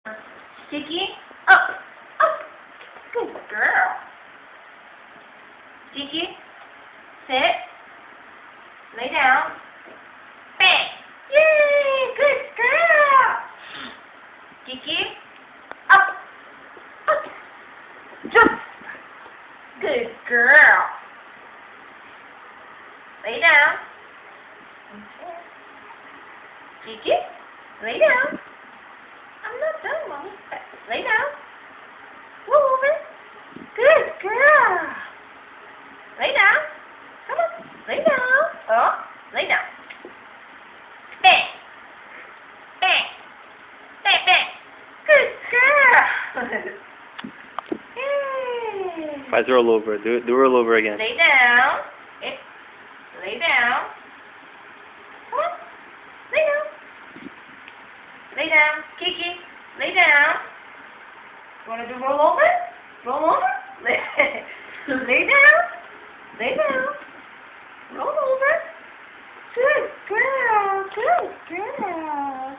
Sticky, up, up. Good girl. Sticky, sit, lay down, bang. Yay, good girl. Sticky, up, up, jump. Good girl. Lay down. Sticky, lay down. I'm not done, Mommy. Lay down. Roll over. Good girl. Lay down. Come on. Lay down. Oh, lay down. Bang. Bang. Bang, bang. Good girl. Yay. Try to roll over. Do roll over again. Lay down. Lay down. Come on. Lay down. Lay down. Kiki. Lay down. You want to do roll over? Roll over? Lay down. Lay down. Roll over. Good girl. Good girl.